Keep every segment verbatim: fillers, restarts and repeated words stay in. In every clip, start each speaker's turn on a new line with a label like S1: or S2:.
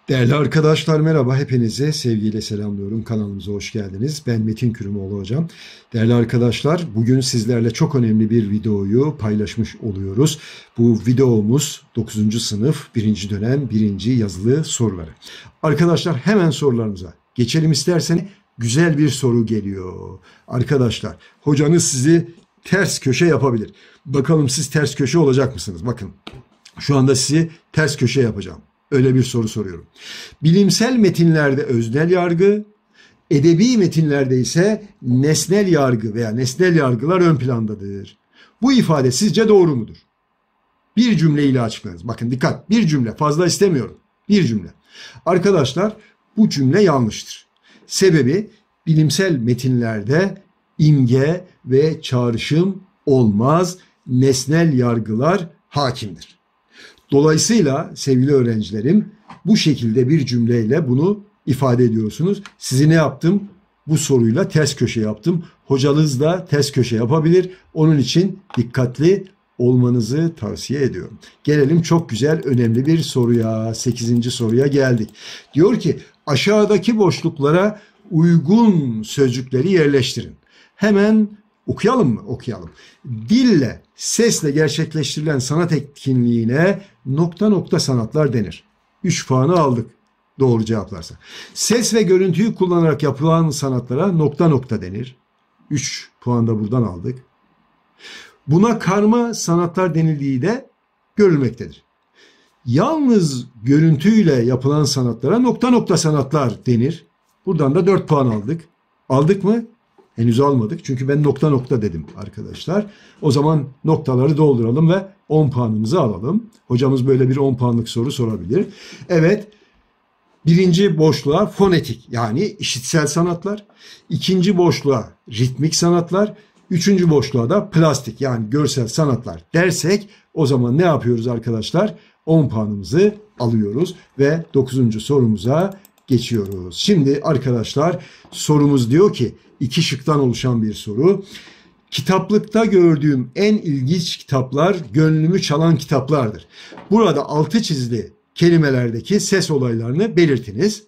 S1: Değerli arkadaşlar merhaba, hepinize sevgiyle selamlıyorum. Kanalımıza hoş geldiniz. Ben Metin Kürümoğlu hocam. Değerli arkadaşlar, bugün sizlerle çok önemli bir videoyu paylaşmış oluyoruz. Bu videomuz dokuzuncu sınıf birinci dönem birinci yazılı soruları. Arkadaşlar hemen sorularımıza geçelim isterseniz. Güzel bir soru geliyor. Arkadaşlar hocanız sizi ters köşe yapabilir. Bakalım siz ters köşe olacak mısınız? Bakın şu anda sizi ters köşe yapacağım. Öyle bir soru soruyorum. Bilimsel metinlerde öznel yargı, edebi metinlerde ise nesnel yargı veya nesnel yargılar ön plandadır. Bu ifade sizce doğru mudur? Bir cümle ile açıklayınız. Bakın dikkat, bir cümle, fazla istemiyorum. Bir cümle. Arkadaşlar bu cümle yanlıştır. Sebebi bilimsel metinlerde imge ve çağrışım olmaz, nesnel yargılar hakimdir. Dolayısıyla sevgili öğrencilerim bu şekilde bir cümleyle bunu ifade ediyorsunuz. Sizi ne yaptım? Bu soruyla ters köşe yaptım. Hocanız da ters köşe yapabilir. Onun için dikkatli olmanızı tavsiye ediyorum. Gelelim çok güzel, önemli bir soruya. sekizinci soruya geldik. Diyor ki aşağıdaki boşluklara uygun sözcükleri yerleştirin. Hemen okuyalım mı? Okuyalım. Dille, sesle gerçekleştirilen sanat etkinliğine nokta nokta sanatlar denir. üç puanı aldık doğru cevaplarsa. Ses ve görüntüyü kullanarak yapılan sanatlara nokta nokta denir. üç puan da buradan aldık. Buna karma sanatlar denildiği de görülmektedir. Yalnız görüntüyle yapılan sanatlara nokta nokta sanatlar denir. Buradan da dört puan aldık. Aldık mı? Henüz almadık çünkü ben nokta nokta dedim arkadaşlar. O zaman noktaları dolduralım ve on puanımızı alalım. Hocamız böyle bir on puanlık soru sorabilir. Evet, birinci boşluğa fonetik yani işitsel sanatlar. İkinci boşluğa ritmik sanatlar. Üçüncü boşluğa da plastik yani görsel sanatlar dersek o zaman ne yapıyoruz arkadaşlar? on puanımızı alıyoruz ve dokuzuncu sorumuza geçiyoruz. Şimdi arkadaşlar sorumuz diyor ki iki şıktan oluşan bir soru. Kitaplıkta gördüğüm en ilginç kitaplar gönlümü çalan kitaplardır. Burada altı çizili kelimelerdeki ses olaylarını belirtiniz.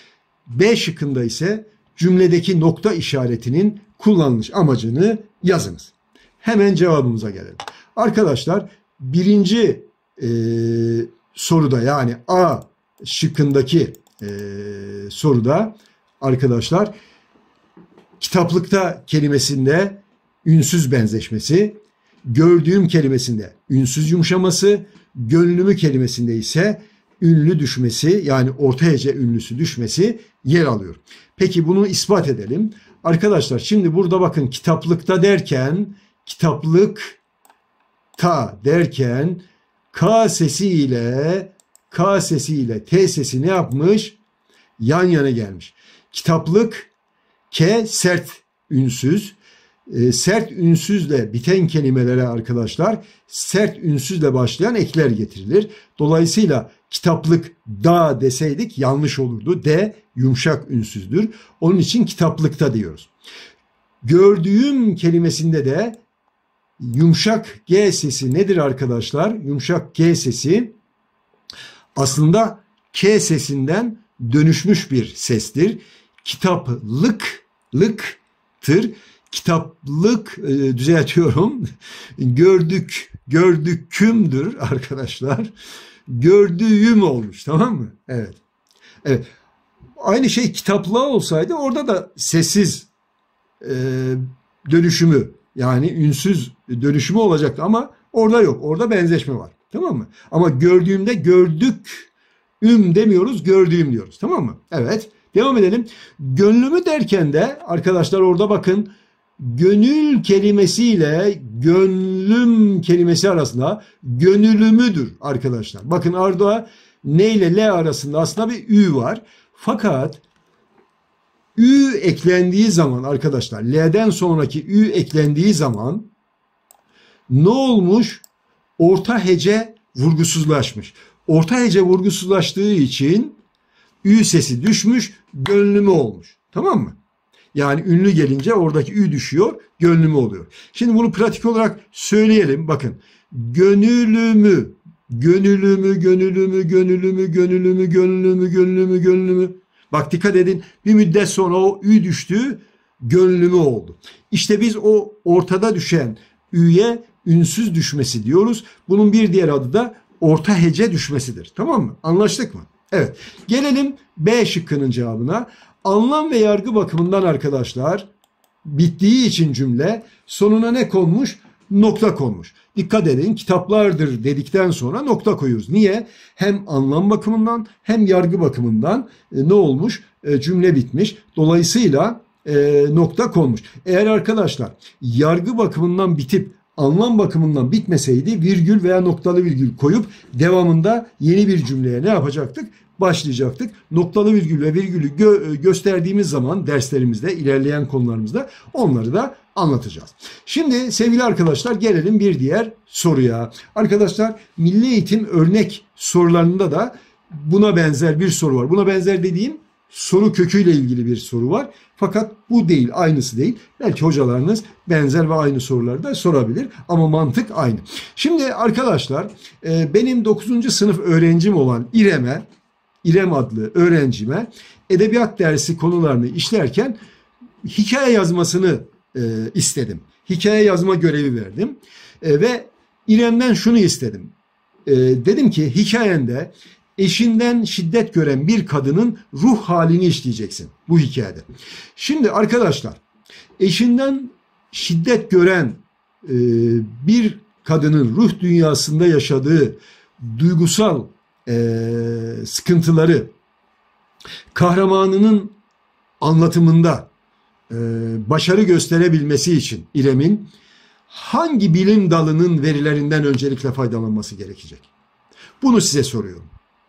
S1: B şıkkında ise cümledeki nokta işaretinin kullanılış amacını yazınız. Hemen cevabımıza gelelim. Arkadaşlar birinci e, soruda yani A şıkkındaki e, soruda arkadaşlar kitaplıkta kelimesinde ünsüz benzeşmesi, gördüğüm kelimesinde ünsüz yumuşaması, gönlümü kelimesinde ise ünlü düşmesi yani orta hece ünlüsü düşmesi yer alıyor. Peki bunu ispat edelim. Arkadaşlar şimdi burada bakın kitaplıkta derken kitaplıkta derken K sesi ile K sesi ile T sesi ne yapmış? Yan yana gelmiş. Kitaplık K sert ünsüz. E, sert ünsüzle biten kelimelere arkadaşlar sert ünsüzle başlayan ekler getirilir. Dolayısıyla kitaplık da deseydik yanlış olurdu. D yumuşak ünsüzdür. Onun için kitaplıkta diyoruz. Gördüğüm kelimesinde de yumuşak G sesi nedir arkadaşlar? Yumuşak G sesi aslında K sesinden dönüşmüş bir sestir. Kitaplık lıktır. Kitaplık e, düzeltiyorum. Gördük, gördükümdür arkadaşlar. Gördüğüm olmuş, tamam mı? Evet. Evet. Aynı şey kitaplığa olsaydı orada da sessiz e, dönüşümü yani ünsüz dönüşümü olacaktı ama orada yok. Orada benzeşme var. Tamam mı? Ama gördüğümde gördük üm demiyoruz, gördüğüm diyoruz. Tamam mı? Evet. Devam edelim. Gönlümü derken de arkadaşlar orada bakın gönül kelimesiyle gönlüm kelimesi arasında gönülümüdür arkadaşlar. Bakın orada ne ile L arasında aslında bir ü var. Fakat ü eklendiği zaman arkadaşlar L'den sonraki ü eklendiği zaman ne olmuş? Orta hece vurgusuzlaşmış. Orta hece vurgusuzlaştığı için ü sesi düşmüş, gönlümü olmuş. Tamam mı? Yani ünlü gelince oradaki ü düşüyor, gönlümü oluyor. Şimdi bunu pratik olarak söyleyelim. Bakın, gönülümü Gönülümü, gönülümü, gönülümü, gönülümü, gönülümü, gönülümü, gönülümü. Bak dikkat edin, bir müddet sonra o ü düştü, gönlümü oldu. İşte biz o ortada düşen ü'ye ünsüz düşmesi diyoruz. Bunun bir diğer adı da orta hece düşmesidir. Tamam mı? Anlaştık mı? Evet. Gelelim B şıkkının cevabına. Anlam ve yargı bakımından arkadaşlar bittiği için cümle sonuna ne konmuş? Nokta konmuş. Dikkat edin, kitaplardır dedikten sonra nokta koyuyoruz. Niye? Hem anlam bakımından hem yargı bakımından e, ne olmuş? E, cümle bitmiş. Dolayısıyla e, nokta konmuş. Eğer arkadaşlar yargı bakımından bitip anlam bakımından bitmeseydi virgül veya noktalı virgül koyup devamında yeni bir cümleye ne yapacaktık? Başlayacaktık. Noktalı virgül ve virgülü gö- gösterdiğimiz zaman derslerimizde, ilerleyen konularımızda onları da anlatacağız. Şimdi sevgili arkadaşlar gelelim bir diğer soruya. Arkadaşlar milli eğitim örnek sorularında da buna benzer bir soru var. Buna benzer dediğim soru köküyle ilgili bir soru var. Fakat bu değil, aynısı değil. Belki hocalarınız benzer ve aynı soruları da sorabilir ama mantık aynı. Şimdi arkadaşlar benim dokuzuncu sınıf öğrencim olan İrem'e, İrem adlı öğrencime edebiyat dersi konularını işlerken hikaye yazmasını e, istedim. Hikaye yazma görevi verdim e, ve İrem'den şunu istedim. E, dedim ki hikayende eşinden şiddet gören bir kadının ruh halini işleyeceksin bu hikayede. Şimdi arkadaşlar eşinden şiddet gören e, bir kadının ruh dünyasında yaşadığı duygusal e, sıkıntıları kahramanının anlatımında e, başarı gösterebilmesi için İrem'in hangi bilim dalının verilerinden öncelikle faydalanması gerekecek? Bunu size soruyorum.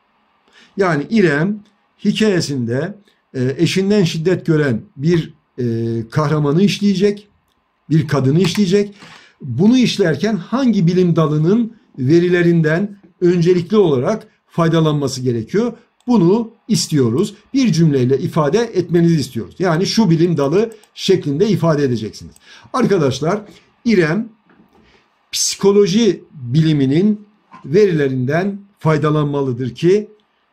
S1: Yani İrem hikayesinde e, eşinden şiddet gören bir e, kahramanı işleyecek, bir kadını işleyecek. Bunu işlerken hangi bilim dalının verilerinden öncelikli olarak faydalanması gerekiyor? Bunu istiyoruz. Bir cümleyle ifade etmenizi istiyoruz. Yani şu bilim dalı şeklinde ifade edeceksiniz. Arkadaşlar İrem psikoloji biliminin verilerinden faydalanmalıdır ki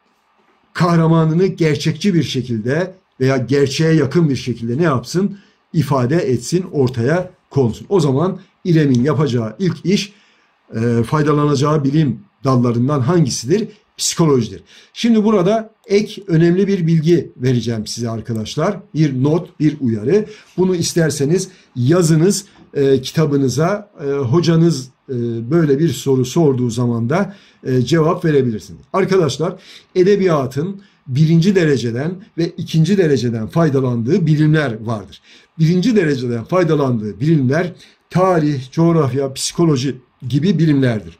S1: kahramanını gerçekçi bir şekilde veya gerçeğe yakın bir şekilde ne yapsın? İfade etsin, ortaya konsun. O zaman İrem'in yapacağı ilk iş e, faydalanacağı bilim dallarından hangisidir? Psikolojidir. Şimdi burada ek önemli bir bilgi vereceğim size arkadaşlar. Bir not, bir uyarı. Bunu isterseniz yazınız e, kitabınıza. E, hocanız e, böyle bir soru sorduğu zaman da e, cevap verebilirsiniz. Arkadaşlar edebiyatın birinci dereceden ve ikinci dereceden faydalandığı bilimler vardır. Birinci dereceden faydalandığı bilimler tarih, coğrafya, psikoloji gibi bilimlerdir.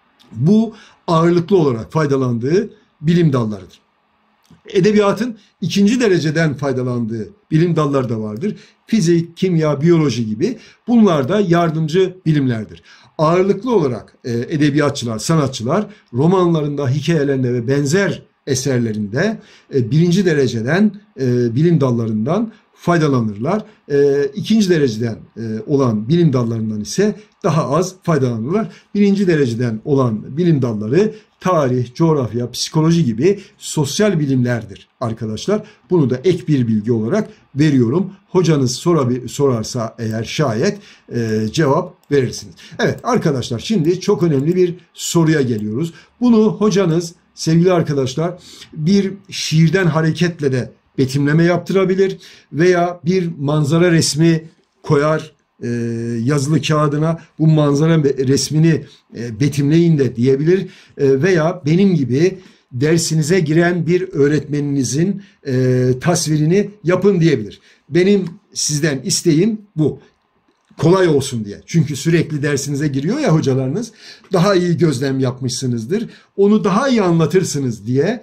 S1: Bu ağırlıklı olarak faydalandığı bilim dallarıdır. Edebiyatın ikinci dereceden faydalandığı bilim dalları da vardır. Fizik, kimya, biyoloji gibi bunlar da yardımcı bilimlerdir. Ağırlıklı olarak e, edebiyatçılar, sanatçılar romanlarında, hikayelerinde ve benzer eserlerinde e, birinci dereceden e, bilim dallarından faydalanırlar. E, ikinci dereceden e, olan bilim dallarından ise daha az faydalanırlar. Birinci dereceden olan bilim dalları tarih, coğrafya, psikoloji gibi sosyal bilimlerdir arkadaşlar. Bunu da ek bir bilgi olarak veriyorum. Hocanız sorabil, sorarsa eğer şayet e, cevap verirsiniz. Evet arkadaşlar şimdi çok önemli bir soruya geliyoruz. Bunu hocanız sevgili arkadaşlar bir şiirden hareketle de betimleme yaptırabilir veya bir manzara resmi koyar e, yazılı kağıdına, bu manzara resmini e, betimleyin de diyebilir e, veya benim gibi dersinize giren bir öğretmeninizin e, tasvirini yapın diyebilir. Benim sizden isteğim bu. Kolay olsun diye. Çünkü sürekli dersinize giriyor ya hocalarınız. Daha iyi gözlem yapmışsınızdır. Onu daha iyi anlatırsınız diye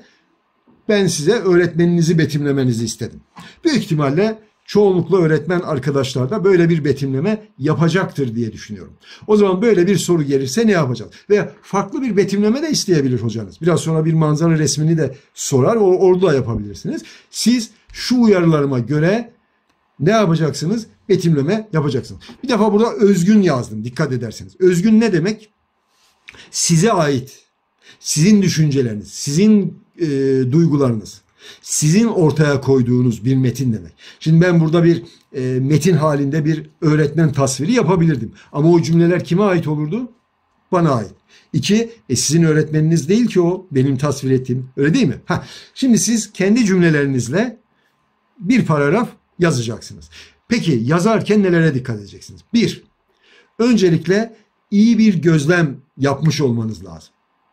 S1: ben size öğretmeninizi betimlemenizi istedim. Büyük ihtimalle çoğunlukla öğretmen arkadaşlar da böyle bir betimleme yapacaktır diye düşünüyorum. O zaman böyle bir soru gelirse ne yapacağız? Veya farklı bir betimleme de isteyebilir hocanız. Biraz sonra bir manzara resmini de sorar, orada da yapabilirsiniz. Siz şu uyarılarıma göre ne yapacaksınız? Betimleme yapacaksınız. Bir defa burada özgün yazdım, dikkat ederseniz. Özgün ne demek? Size ait. Sizin düşünceleriniz, sizin e, duygularınız, sizin ortaya koyduğunuz bir metin demek. Şimdi ben burada bir e, metin halinde bir öğretmen tasviri yapabilirdim. Ama o cümleler kime ait olurdu? Bana ait. İki, e, sizin öğretmeniniz değil ki o benim tasvir ettiğim. Öyle değil mi? Ha, şimdi siz kendi cümlelerinizle bir paragraf yazacaksınız. Peki yazarken nelere dikkat edeceksiniz? Bir, öncelikle iyi bir gözlem yapmış olmanız lazım.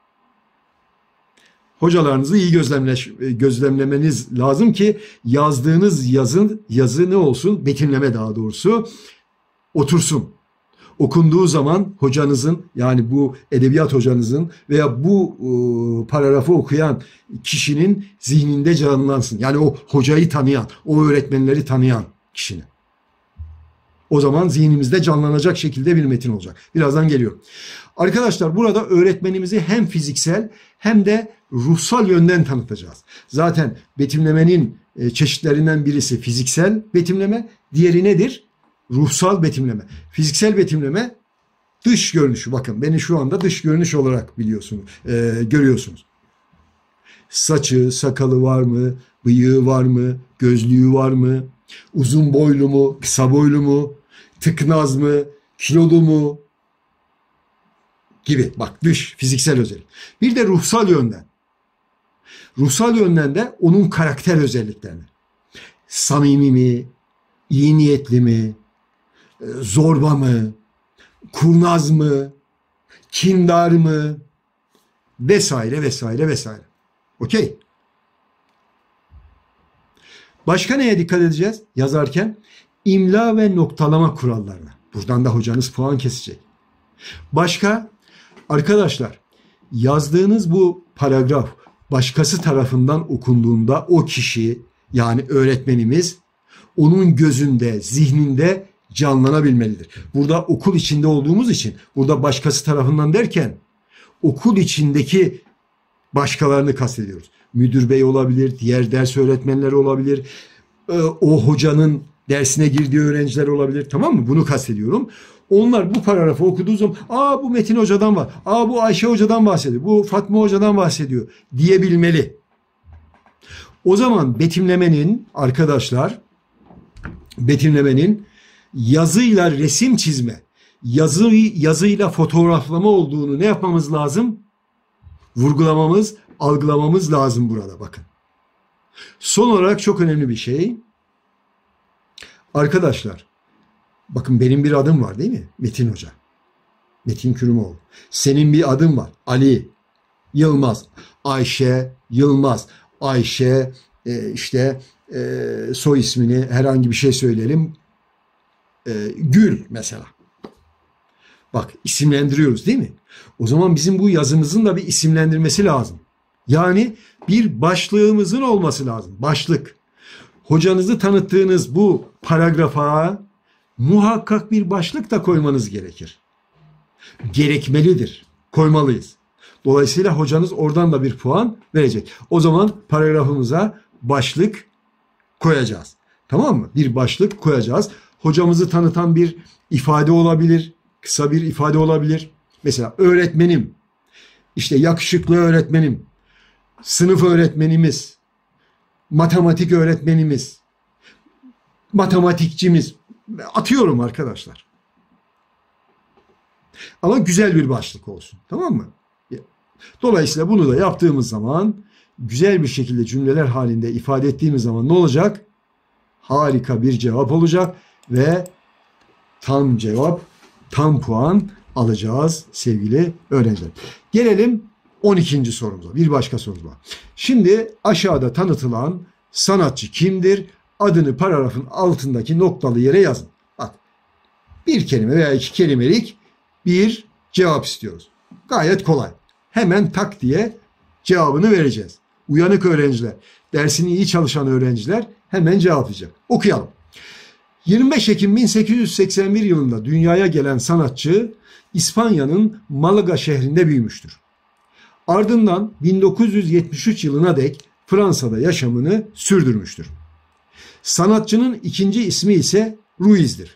S1: Hocalarınızı iyi gözlemle, gözlemlemeniz lazım ki yazdığınız yazın, yazı ne olsun? Betimleme daha doğrusu otursun. Okunduğu zaman hocanızın, yani bu edebiyat hocanızın veya bu e, paragrafı okuyan kişinin zihninde canlansın. Yani o hocayı tanıyan, o öğretmenleri tanıyan kişinin. O zaman zihnimizde canlanacak şekilde bir metin olacak. Birazdan geliyor. Arkadaşlar burada öğretmenimizi hem fiziksel hem de ruhsal yönden tanıtacağız. Zaten betimlemenin çeşitlerinden birisi fiziksel betimleme, diğeri nedir? Ruhsal betimleme. Fiziksel betimleme dış görünüşü. Bakın beni şu anda dış görünüş olarak biliyorsunuz, e, görüyorsunuz. Saçı, sakalı var mı? Bıyığı var mı? Gözlüğü var mı? Uzun boylu mu? Kısa boylu mu? Tıknaz mı? Kilolu mu? Gibi. Bak dış, fiziksel özellik. Bir de ruhsal yönden. Ruhsal yönden de onun karakter özelliklerini. Samimi mi? İyi niyetli mi? Zorba mı? Kurnaz mı? Kindar mı? Vesaire vesaire vesaire. Okey. Başka neye dikkat edeceğiz yazarken? İmla ve noktalama kurallarına. Buradan da hocanız puan kesecek. Başka? Arkadaşlar yazdığınız bu paragraf başkası tarafından okunduğunda o kişi, yani öğretmenimiz, onun gözünde, zihninde canlanabilmelidir. Burada okul içinde olduğumuz için, burada başkası tarafından derken okul içindeki başkalarını kastediyoruz. Müdür bey olabilir, diğer ders öğretmenleri olabilir, o hocanın dersine girdiği öğrenciler olabilir, tamam mı? Bunu kastediyorum. Onlar bu paragrafı okuduğu zaman, aa bu Metin hocadan var, aa bu Ayşe hocadan bahsediyor, bu Fatma hocadan bahsediyor diyebilmeli. O zaman betimlemenin arkadaşlar, betimlemenin yazıyla resim çizme, yazı, yazıyla fotoğraflama olduğunu ne yapmamız lazım? Vurgulamamız, algılamamız lazım burada, bakın. Son olarak çok önemli bir şey. Arkadaşlar, bakın benim bir adım var değil mi? Metin Hoca. Metin Kürümoğlu. Senin bir adın var. Ali Yılmaz. Ayşe Yılmaz. Ayşe e, işte e, soy ismini herhangi bir şey söyleyelim. E, Gül mesela. Bak isimlendiriyoruz değil mi? O zaman bizim bu yazımızın da bir isimlendirmesi lazım. Yani bir başlığımızın olması lazım. Başlık. Hocanızı tanıttığınız bu paragrafa muhakkak bir başlık da koymanız gerekir. Gerekmelidir. Koymalıyız. Dolayısıyla hocanız oradan da bir puan verecek. O zaman paragrafımıza başlık koyacağız. Tamam mı? Bir başlık koyacağız. Hocamızı tanıtan bir ifade olabilir. Kısa bir ifade olabilir. Mesela öğretmenim, işte yakışıklı öğretmenim, sınıf öğretmenimiz, matematik öğretmenimiz, matematikçimiz. Atıyorum arkadaşlar. Ama güzel bir başlık olsun. Tamam mı? Dolayısıyla bunu da yaptığımız zaman, güzel bir şekilde cümleler halinde ifade ettiğimiz zaman ne olacak? Harika bir cevap olacak ve tam cevap, tam puan alacağız sevgili öğrenciler. Gelelim on ikinci sorumuza. Bir başka sorumuza. Şimdi aşağıda tanıtılan sanatçı kimdir? Adını paragrafın altındaki noktalı yere yazın. Bak, bir kelime veya iki kelimelik bir cevap istiyoruz. Gayet kolay. Hemen tak diye cevabını vereceğiz. Uyanık öğrenciler, dersini iyi çalışan öğrenciler hemen cevaplayacak. Okuyalım. yirmi beş Ekim bin sekiz yüz seksen bir yılında dünyaya gelen sanatçı İspanya'nın Malaga şehrinde büyümüştür. Ardından bin dokuz yüz yetmiş üç yılına dek Fransa'da yaşamını sürdürmüştür. Sanatçının ikinci ismi ise Ruiz'dir.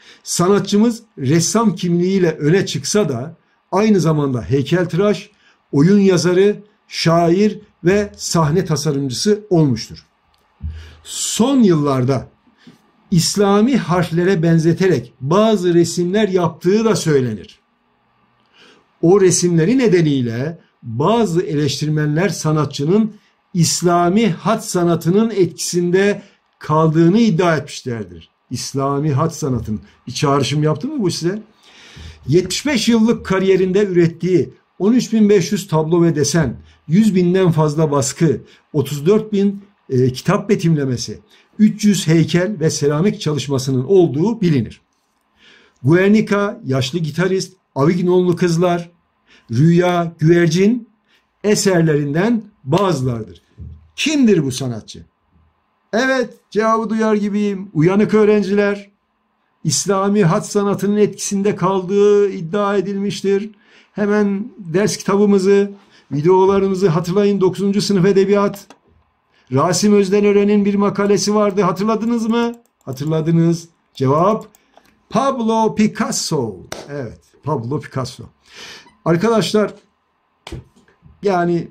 S1: Sanatçımız ressam kimliğiyle öne çıksa da aynı zamanda heykeltıraş, oyun yazarı, şair ve sahne tasarımcısı olmuştur. Son yıllarda İslami harflere benzeterek bazı resimler yaptığı da söylenir. O resimleri nedeniyle bazı eleştirmenler sanatçının İslami hat sanatının etkisinde kaldığını iddia etmişlerdir. İslami hat sanatının. Bir çağrışım yaptı mı bu size? yetmiş beş yıllık kariyerinde ürettiği on üç bin beş yüz tablo ve desen, yüz binden fazla baskı, otuz dört bin e, kitap betimlemesi, üç yüz heykel ve seramik çalışmasının olduğu bilinir. Guernica, Yaşlı Gitarist, Avignonlu Kızlar, Rüya, Güvercin eserlerinden bazılardır. Kimdir bu sanatçı? Evet, cevabı duyar gibiyim. Uyanık öğrenciler, İslami hat sanatının etkisinde kaldığı iddia edilmiştir. Hemen ders kitabımızı, videolarımızı hatırlayın. dokuzuncu sınıf edebiyat. Rasim Özdenören'in bir makalesi vardı. Hatırladınız mı? Hatırladınız. Cevap Pablo Picasso. Evet, Pablo Picasso. Arkadaşlar, yani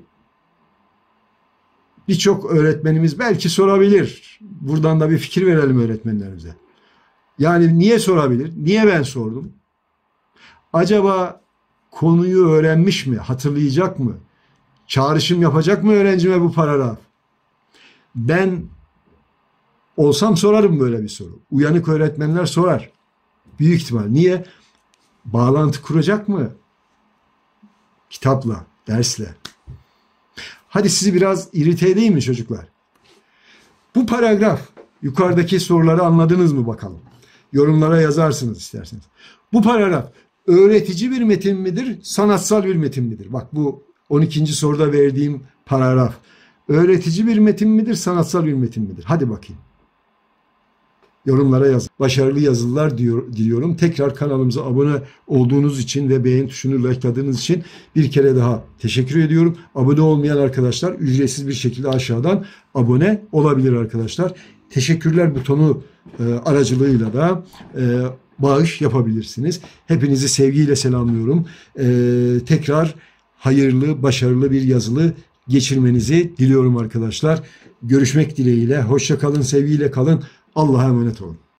S1: birçok öğretmenimiz belki sorabilir. Buradan da bir fikir verelim öğretmenlerimize. Yani niye sorabilir? Niye ben sordum? Acaba konuyu öğrenmiş mi? Hatırlayacak mı? Çağrışım yapacak mı öğrencime bu paragraf? Ben olsam sorarım böyle bir soru. Uyanık öğretmenler sorar. Büyük ihtimal. Niye? Bağlantı kuracak mı? Kitapla, dersle. Hadi sizi biraz irite edeyim mi çocuklar? Bu paragraf, yukarıdaki soruları anladınız mı bakalım? Yorumlara yazarsınız isterseniz. Bu paragraf öğretici bir metin midir, sanatsal bir metin midir? Bak bu on ikinci soruda verdiğim paragraf. Öğretici bir metin midir, sanatsal bir metin midir? Hadi bakayım. Yorumlara yazın. Başarılı yazılar diyor, diliyorum. Tekrar kanalımıza abone olduğunuz için ve beğen tuşunu likeladığınız için bir kere daha teşekkür ediyorum. Abone olmayan arkadaşlar ücretsiz bir şekilde aşağıdan abone olabilir arkadaşlar. Teşekkürler butonu e, aracılığıyla da e, bağış yapabilirsiniz. Hepinizi sevgiyle selamlıyorum. E, tekrar hayırlı, başarılı bir yazılı geçirmenizi diliyorum arkadaşlar. Görüşmek dileğiyle. Hoşça kalın, sevgiyle kalın. Allah'a emanet olun.